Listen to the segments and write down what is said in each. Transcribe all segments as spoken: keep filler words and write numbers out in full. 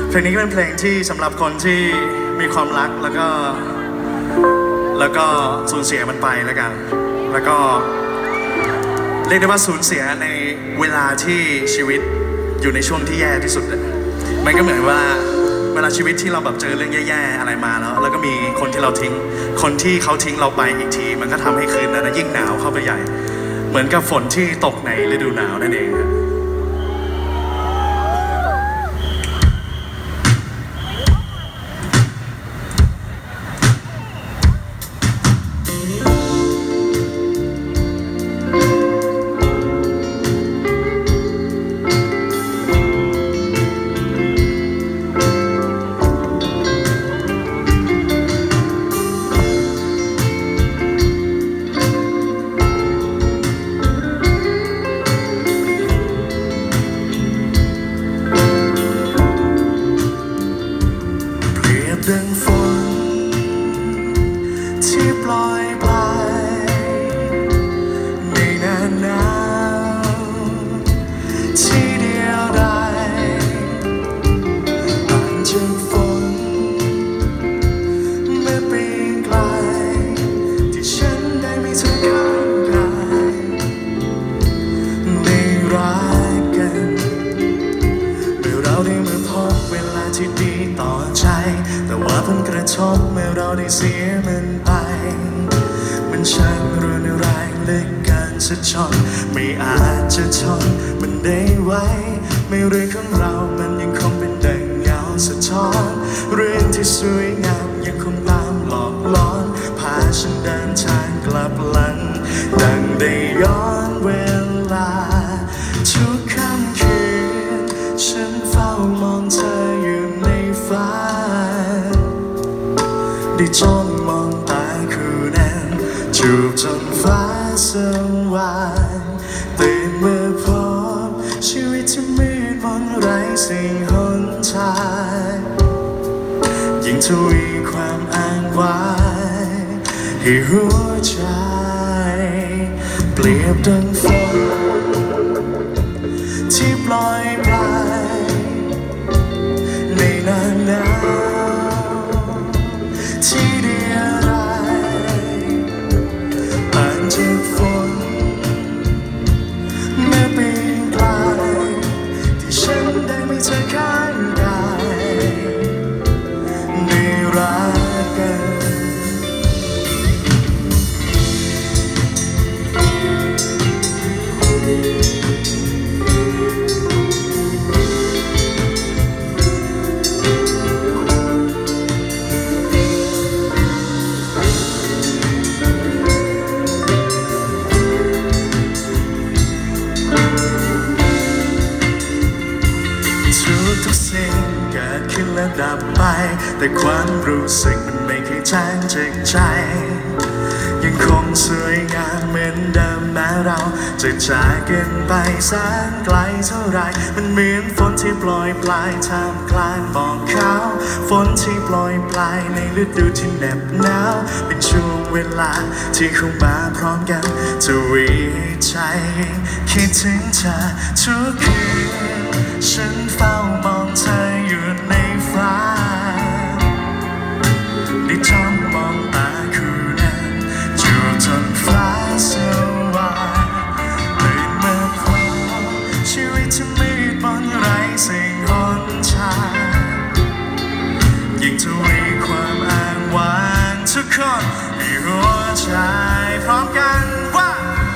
เพลงนี้เป็นเพลงที่สำหรับคนที่มีความรักแล้วก็แล้วก็สูญเสียมันไปแล้วกันแล้วก็เรียกได้ว่าสูญเสียในเวลาที่ชีวิตอยู่ในช่วงที่แย่ที่สุดมันก็เหมือนว่าเวลาชีวิตที่เราแบบเจอเรื่องแย่ๆอะไรมาแล้วแล้วก็มีคนที่เราทิ้งคนที่เขาทิ้งเราไปอีกทีมันก็ทำให้คืนนั้นยิ่งหนาวเข้าไปใหญ่เหมือนกับฝนที่ตกในฤดูหนาวนั่นเองดังฝนที่ปล่อยไปในหน้าหนาวที่เดียวดายต่างจากฝนเมื่อปีไกลที่ฉันได้มีเธอข้างกายได้รักกันเมื่อเราได้มาพบเวลาที่ดีต่อใจแต่ว่าผลกระทบเมื่อเราได้เสียมันไปมันช่างรุนแรงเหลือเกินสักจนไม่อาจจะทนมันได้ไว้ไม่เรื่องของเรามันยังคงเป็นดังเงาสะท้อนเรื่องที่สวยงามยังคงตามหลอกล้อนพาฉันเดินทางกลับหลังดังได้ย้อนเวลาทุกค่ำคืนฉันเฝ้ามองเธออยู่ในฟ้าได้จ้องมองตาคู่นั้นจูบจนฟ้าสว่างตื่นเมื่อพบชีวิตที่มืดมนไร้สิ่งหนทางยิ่งทวีความอ้างว้างให้หัวใจเปรียบดังฝนที่ปล่อยไปในหน้าหนาวที่เดียวดายต่างจากฝนเมื่อปีไกลที่ฉันได้มีเธอข้างกายได้รักกันทุกสิ่งเกิดขึ้นและดับไปแต่ความรู้สึกมันไม่เคยจางจากใจยังคงสวยงามเหมือนเดิมแม้เราจะจากกันไปแสนไกลเท่าไรมันเหมือนฝนที่ปล่อยปลายท่ามกลางหมอกขาวฝนที่ปล่อยปลายในฤดูที่เหน็บหนาวเป็นช่วงเวลาที่คงมาพร้อมกันจะวีใจคิดถึงเธอทุกคืนฉันเฝ้ามองเธออยู่ในฟ้าได้จ้องมองตาคู่นั้นจูบจนฟ้าสว่างตื่นมาพบชีวิตที่มืดมนไร้สิ่งหนทางยิ่งทวีความอ้างว้างทุกคนให้หัวใจพร้อมกันว่า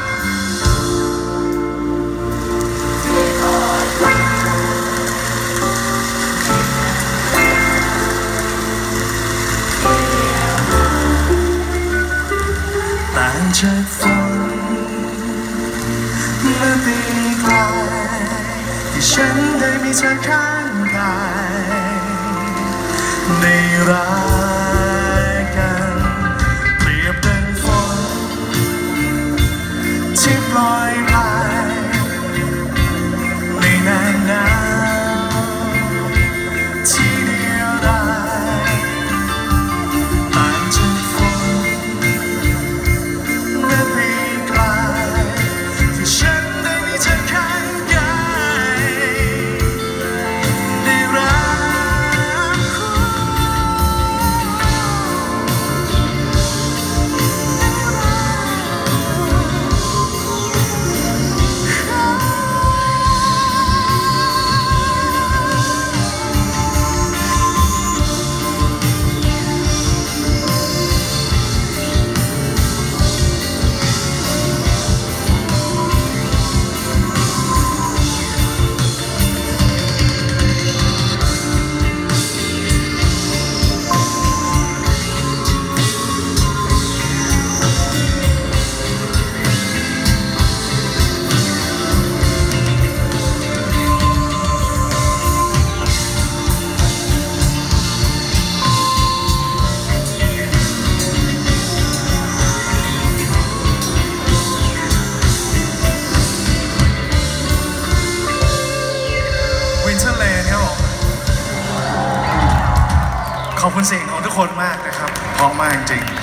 ต่างจากฝนเมื่อปีไกลที่ฉันได้มีเธอข้างกายได้รักกันเปรียบดังฝนที่ปล่อยไปในหน้าหนาวที่เดียวดายต่างจากฝนเมื่อปีไกลที่ฉันได้มีเธอข้างกายได้รักวินเทอร์เลนครับผมขอบคุณเสียงของทุกคนมากนะครับเพราะมากจริง